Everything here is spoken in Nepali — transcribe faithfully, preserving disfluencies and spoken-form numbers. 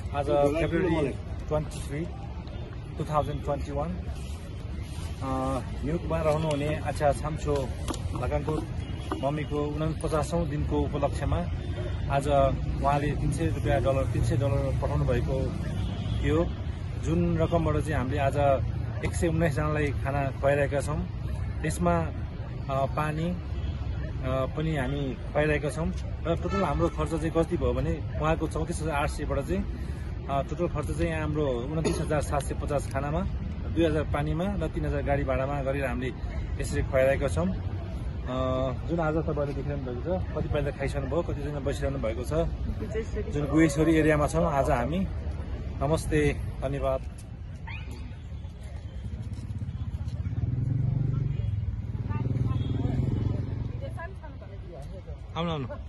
आज February twenty three two thousand twenty one न्युयोर्कमा रहनुहुने आचा छाम्छो लगानको मम्मीको उनपचासौँ दिनको उपलक्ष्यमा आज उहाँले तीन सय रुपियाँ डलर तीन सय डलर पठाउनु भएको थियो, जुन रकमबाट चाहिँ हामीले आज एक सय उन्नाइसजनालाई खाना खुवाइरहेका छौँ। त्यसमा पानी पनि हामी पाइरहेका छौँ र टोटल हाम्रो खर्च चाहिँ कति भयो भने उहाँको चौतिस हजार आठ सयबाट चाहिँ टोटल खर्च चाहिँ हाम्रो उन्तिस हजार सात सय पचास खानामा, दुई हजार पानीमा र तीन हजार गाडी भाडामा गरेर हामीले यसरी खुवाइरहेका छौँ। जुन आज तपाईँले देखिरहनु भएको छ, कतिपयले खाइसक्नु भयो, कतिजना बसिरहनु भएको छ। जुन गुहेश्वरी एरियामा छौँ आज हामी। नमस्ते, धन्यवाद। आउनु आउनु